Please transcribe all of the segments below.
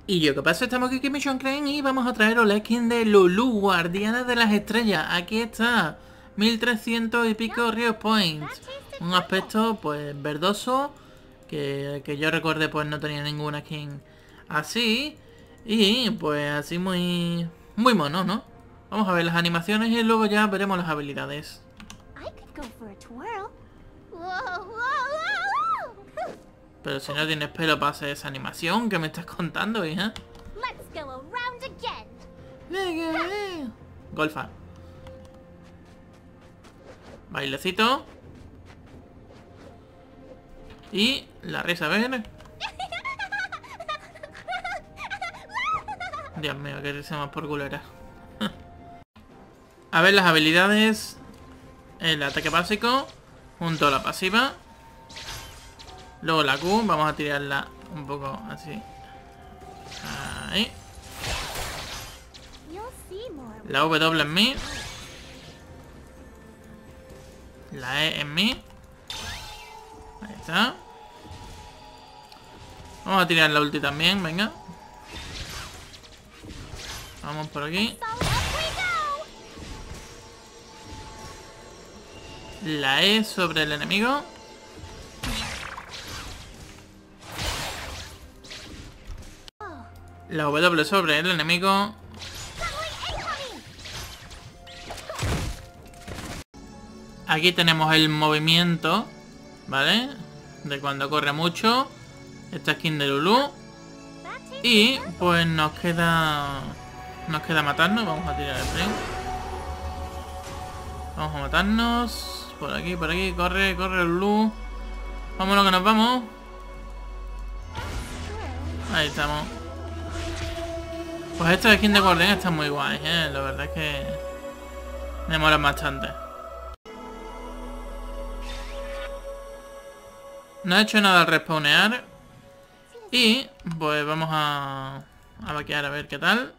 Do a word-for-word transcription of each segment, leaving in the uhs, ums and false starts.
Y yo, ¿qué pasa? Estamos aquí en Mission Crane y vamos a traeros la skin de Lulu, Guardiana de las Estrellas. Aquí está, mil trescientos y pico Rio Points. Un aspecto, pues, verdoso, que, que yo recuerde, pues, no tenía ninguna skin así. Y, pues, así muy, muy mono, ¿no? Vamos a ver las animaciones y luego ya veremos las habilidades. Pero si no tienes pelo para hacer esa animación, ¿qué me estás contando, hija? Golfa. Bailecito. Y la risa, a ver. Dios mío, qué risa más por culera. A ver las habilidades. El ataque básico junto a la pasiva. Luego la Q, vamos a tirarla un poco así. Ahí. La W en mí. La E en mí. Ahí está. Vamos a tirar la ulti también, venga. Vamos por aquí. La E sobre el enemigo. La W sobre el enemigo. Aquí tenemos el movimiento, ¿vale? De cuando corre mucho. Esta skin de Lulu. Y pues nos queda... Nos queda matarnos. Vamos a tirar el frame. Vamos a matarnos. Por aquí, por aquí. Corre, corre Lulu. Vámonos que nos vamos. Ahí estamos. Pues esta skin de guardián está muy guay, ¿eh? La verdad es que me mola bastante. No he hecho nada al respawnear. Y pues vamos a, a vaquear a ver qué tal.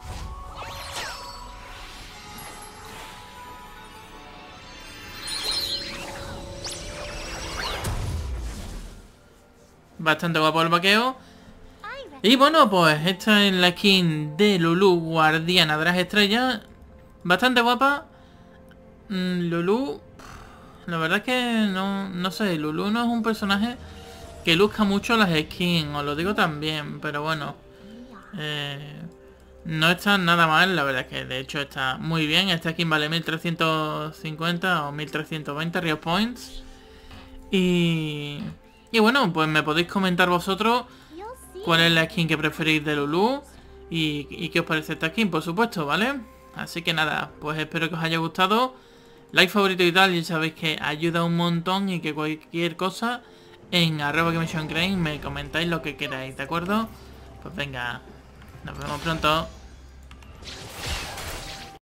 Bastante guapo el vaqueo. Y bueno, pues esta es la skin de Lulu, Guardiana de las Estrellas. Bastante guapa. Mm, Lulu, la verdad es que no, no sé, Lulu no es un personaje que luzca mucho las skins, os lo digo también, pero bueno. Eh, no está nada mal, la verdad es que de hecho está muy bien. Esta skin vale mil trescientos cincuenta o mil trescientos veinte Rio Points. Y, y bueno, pues me podéis comentar vosotros cuál es la skin que preferís de Lulu y, y qué os parece esta skin, por supuesto, ¿vale? Así que nada, pues espero que os haya gustado. Like, favorito y tal, y sabéis que ayuda un montón y que cualquier cosa en arroba que Mission Crane me comentáis lo que queráis, ¿de acuerdo? Pues venga, nos vemos pronto.